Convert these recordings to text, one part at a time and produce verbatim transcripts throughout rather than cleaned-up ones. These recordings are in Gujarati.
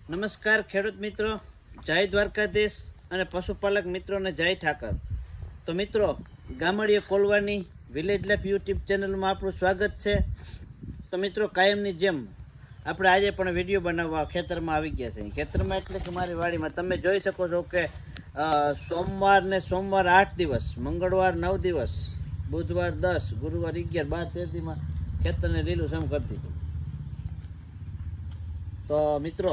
નમસ્કાર ખેડૂત મિત્રો, જય દ્વારકાધીશ અને પશુપાલક મિત્રોને જય ઠાકર. તો મિત્રો, ગામડીએ કોલવાની વિલેજ લાઈફ યુટ્યુબ ચેનલમાં આપણું સ્વાગત છે. તો મિત્રો, કાયમની જેમ આપણે આજે પણ વિડીયો બનાવવા ખેતરમાં આવી ગયા છે. ખેતરમાં એટલે કે મારી વાડીમાં તમે જોઈ શકો છો કે સોમવાર ને સોમવાર આઠ દિવસ, મંગળવાર નવ દિવસ, બુધવાર દસ, ગુરુવાર અગિયાર, બાર તેરથી ખેતરને લીલું સમ કરી દીધું. તો મિત્રો,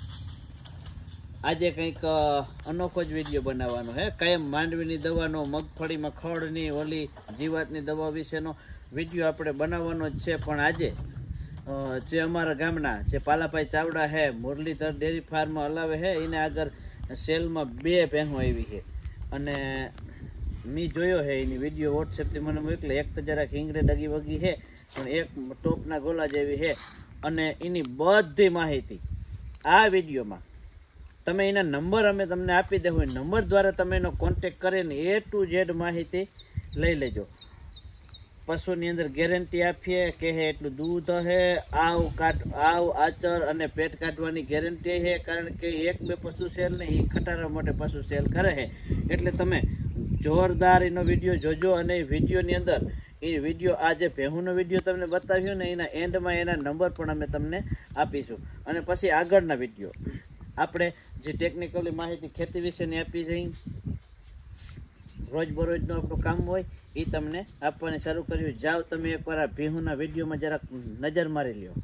આજે કંઈક અનોખો જ વિડીયો બનાવવાનો છે. કાયમ માંડવીની દવાનો, મગફળીમાં ખડની ઓલી જીવાતની દવા વિશેનો વિડીયો આપણે બનાવવાનો જ છે. પણ આજે જે અમારા ગામના જે પાલાભાઈ ચાવડા છે, મુરલીધર ડેરી ફાર્મ હલાવે છે, એને આગળ સેલમાં બે ભેંસો આવી છે. અને મેં જોયો છે એની વિડીયો વોટ્સએપથી મને મોકલે. એક તો જરાક હિંગરે ડગી વગી છે, પણ એક ટોપના ગોલા જેવી છે. અને એની બધી માહિતી આ વિડીયોમાં તમે એના નંબર અમે તમને આપી દે હોય, નંબર દ્વારા તમે એનો કોન્ટેક કરીને એ ટુ ઝેડ માહિતી લઈ લેજો. પશુની અંદર ગેરંટી આપીએ કે હે એટલું દૂધ હે, આવ કાઢ આવ આચર અને પેટ કાઢવાની ગેરંટી છે. કારણ કે એક બે પશુ સેલ ને એ ખટારા માટે પશુ સેલ કરે છે. એટલે તમે જોરદાર એનો વિડીયો જોજો. અને એ વિડીયોની અંદર એ વિડીયો આ જે ભેહુંનો વિડીયો તમને બતાવ્યો ને, એના એન્ડમાં એના નંબર પણ અમે તમને આપીશું. અને પછી આગળના વિડીયો આપણે જે ટેકનિકલી માહિતી ખેતી વિશેની આપી જઈ, રોજબરોજનું આપણું કામ હોય એ તમને આપવાની શરૂ કર્યું. જાઓ તમે એકવાર આ ભેહુંના વિડીયોમાં જરાક નજર મારી લ્યો.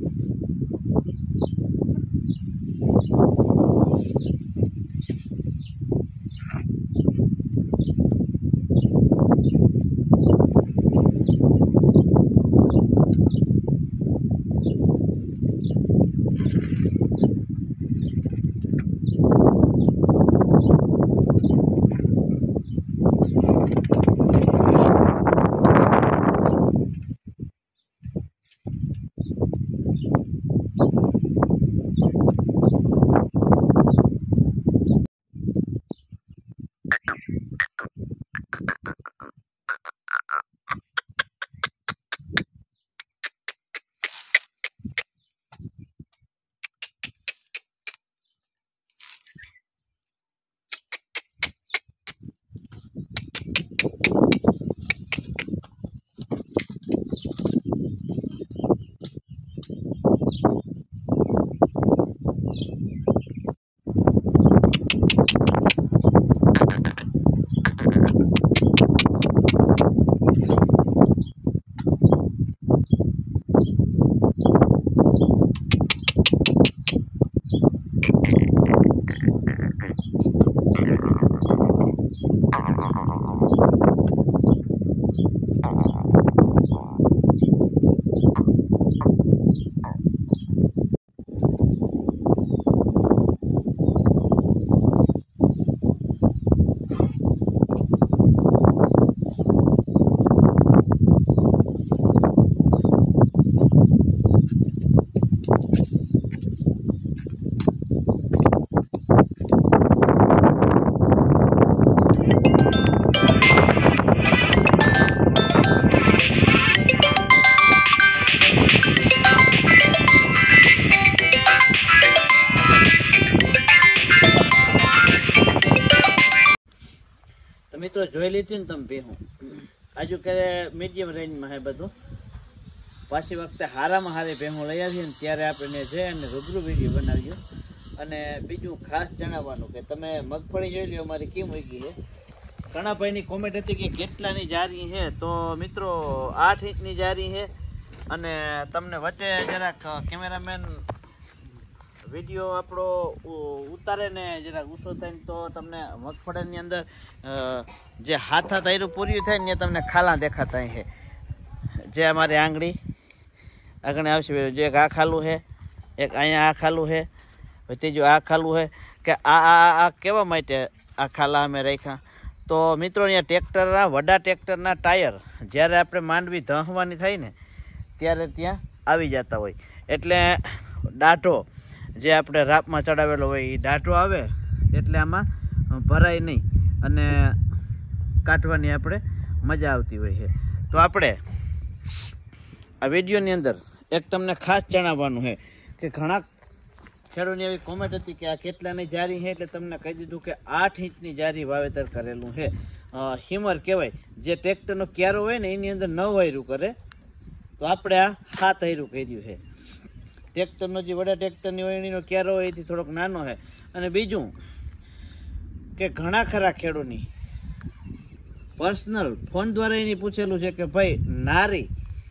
મિત્રો, જોઈ લીધી ને તમે ભેહું, આજુ કે મીડિયમ રેન્જમાં છે બધું. પાછી વખતે હારામાં હારી ભેહું લઈ આવીએ ને ત્યારે આપણે જઈ અને રૂબરૂ વિડીયો બનાવીએ. અને બીજું ખાસ જણાવવાનું કે તમે મગફળી જોઈ લો અમારી કેમ ઉગી છે. ઘણાભાઈની કોમેન્ટ હતી કે કેટલાની જારી છે. તો મિત્રો, આઠ ઇંચની જારી છે. અને તમને વચ્ચે જરાક કેમેરામેન વિડીયો આપણો ઉતારે ને જરાક ગુસ્સો થાય ને તો તમને મગફળીની અંદર જે હાથ હાથ આયરું પૂર્યું થાય ને તમને ખાલા દેખાતા છે. જે અમારી આંગળી આગળ આવશે, જે એક આ ખાલું છે, એક અહીંયા આ ખાલું છે, ત્રીજું આ ખાલું છે. કે આ આ આ કેવા માટે આ ખાલા અમે રાખ્યા? તો મિત્રો, અહીંયા ટ્રેક્ટરના વડા ટ્રેક્ટરના ટાયર જ્યારે આપણે માંડવી ધહવાની થાય ને ત્યારે ત્યાં આવી જતા હોય. એટલે દાઢો જે આપણે રાપમાં ચડાવેલો હોય એ દાઢો આવે એટલે આમાં ભરાય નહીં અને કાઢવાની આપણે મજા આવતી હોય છે. તો આપણે આ વિડીયોની અંદર એક તમને ખાસ જણાવવાનું છે કે ઘણા ખેડૂતની એવી કોમેન્ટ હતી કે આ કેટલાની જારી છે, એટલે તમને કહી દીધું કે આઠ ઇંચની જારી વાવેતર કરેલું છે. હિમર કહેવાય, જે ટ્રેક્ટરનો ક્યારો હોય ને એની અંદર નવ વાયરું કરે, તો આપણે આ સાત વાયરું કહી દઉં છે. ટ્રેક્ટરનો જે વડા ટ્રેક્ટરની હોય એનો ક્યારો હોય એથી થોડોક નાનો છે. અને બીજું કે ઘણા ખરા ખેડૂતની પર્સનલ ફોન દ્વારા એની પૂછેલું છે કે ભાઈ નારી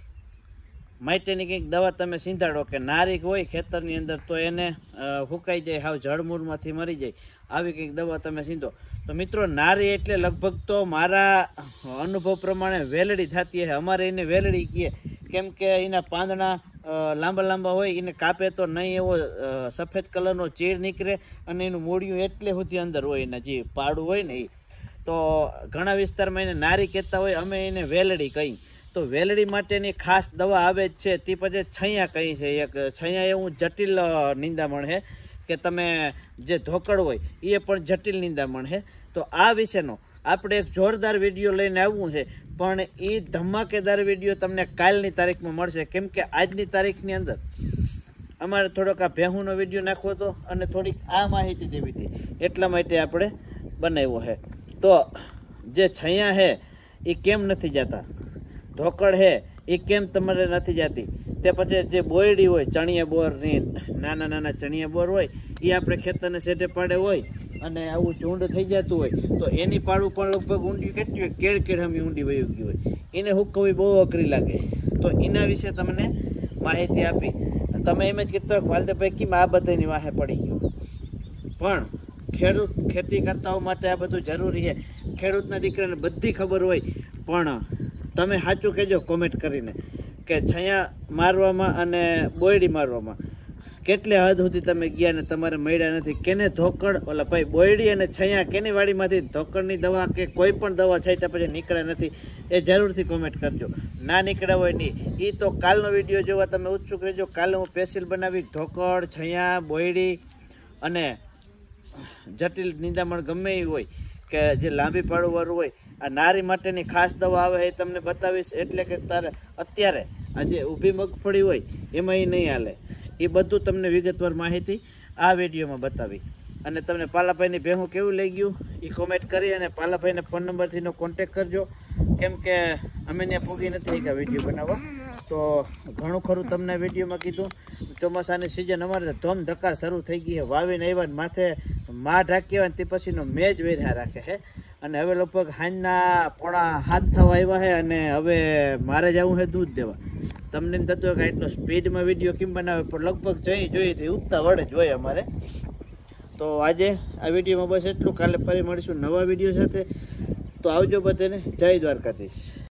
માટેની કંઈક દવા તમે સીંધાડો, કે નારી હોય ખેતરની અંદર તો એને ફૂંકાઈ જાય, હાવ જળમૂળમાંથી મરી જાય, આવી કંઈક દવા તમે સીંધો. તો મિત્રો નારી એટલે લગભગ તો મારા અનુભવ પ્રમાણે વેલડી થતી હશે. અમારે એને વેલડી કહીએ, કેમ કે એના પાંદડા લાંબા લાંબા હોય, એને કાપે તો નહીં એવો સફેદ કલરનો ચીડ નીકળે, અને એનું મૂળિયું એટલે સુધી અંદર હોય, એના જે પાડું હોય ને એ. તો ઘણા વિસ્તારમાં એને નારી કહેતા હોય, અમે એને વેલડી કહી. તો વેલડી માટેની ખાસ દવા આવે જ છે. તે પછી છૈયા કહી છે, એક છૈયા એવું જટિલ નિંદામણ છે કે તમે જે ધોકડ હોય એ પણ જટિલ નિંદામણ છે. તો આ વિશેનો આપણે એક જોરદાર વિડીયો લઈને આવવું છે, પણ એ ધમાકેદાર વિડીયો તમને કાલની તારીખમાં મળશે, કેમ કે આજની તારીખની અંદર અમારે થોડોક આ ભેહુંનો વિડીયો નાખવો હતો અને થોડીક આ માહિતી દેવી હતી, એટલા માટે આપણે બનાવ્યો છે. તો જે છૈયા છે એ કેમ નથી જતા, ધોકડ છે એ કેમ તમારે નથી જતી, તે પછી જે બોયડી હોય ચણિયા બોરની નાના નાના ચણિયા બોર હોય એ આપણે ખેતરને સેટે પાડે હોય અને આવું ઝુંડ થઈ જતું હોય, તો એની પાડું પણ લગભગ ઊંડી કેટલી હોય, કેળ કેળામી ઊંડી વહી ગઈ હોય, એને હુકવવી બહુ અઘરી લાગે. તો એના વિશે તમને માહિતી આપી. તમે એમ જ કીધું વાલદેભાઈ કેમ આ બધાની વાહે પડી ગયો, પણ ખેડૂત ખેતી કરતાઓ માટે આ બધું જરૂરી છે. ખેડૂતના દીકરાને બધી ખબર હોય, પણ તમે સાચું કહેજો કોમેન્ટ કરીને કે છૈયા મારવામાં અને બોયડી મારવામાં કેટલે હદ સુધી તમે ગયા ને તમારે મળ્યા નથી. કેને ધોકડ ઓલા ભાઈ બોયડી અને છૈયા કેની વાડીમાંથી ધોકડની દવા કે કોઈ પણ દવા છાંટ્યા પછી નીકળ્યા નથી, એ જરૂરથી કોમેન્ટ કરજો. ના નીકળ્યા હોય નહીં એ તો કાલનો વિડીયો જોવા તમે ઉત્સુક રહેજો. કાલે હું સ્પેશિયલ બનાવી ધોકડ, છૈયા, બોયડી અને જટિલ નિંદામણ ગમે એ હોય કે જે લાંબી પાડુવાળું હોય, આ નારી માટેની ખાસ દવા આવે એ તમને બતાવીશ. એટલે કે તારે અત્યારે આ જે ઊભી મગફળી હોય એમાં એ નહીં હાલે, એ બધું તમને વિગતવાર માહિતી આ વિડીયોમાં બતાવી. અને તમને પાલાભાઈની ભેહું કેવું લઈ ગયું એ કોમેન્ટ કરી અને પાલાભાઈને ફોન નંબરથીનો કોન્ટેક કરજો, કેમ કે અમે ત્યાં પૂગી નથી કે વિડીયો બનાવવા. તો ઘણું ખરું તમને વિડીયોમાં કીધું. ચોમાસાની સિઝન અમારે ધોમ ધક્કાર શરૂ થઈ ગઈ છે. વાવીને આવ્યા માથે માં ઢાંકી હોય ને તે પછીનો મેજ વેર્યા રાખે છે. અને હવે લગભગ હાંજના પોણા હાથ થવા આવ્યા છે અને હવે મારે જવું છે દૂધ દેવા. તમને એમ થતું હોય કે એટલો સ્પીડમાં વિડીયો કેમ બનાવે, પણ લગભગ જઈ જોઈએ તો ઉગતા વડે જ હોય અમારે. તો આજે આ વિડીયોમાં બસ એટલું. કાલે ફરી મળીશું નવા વિડીયો સાથે. તો આવજો બધાને. જય દ્વારકાધીશ.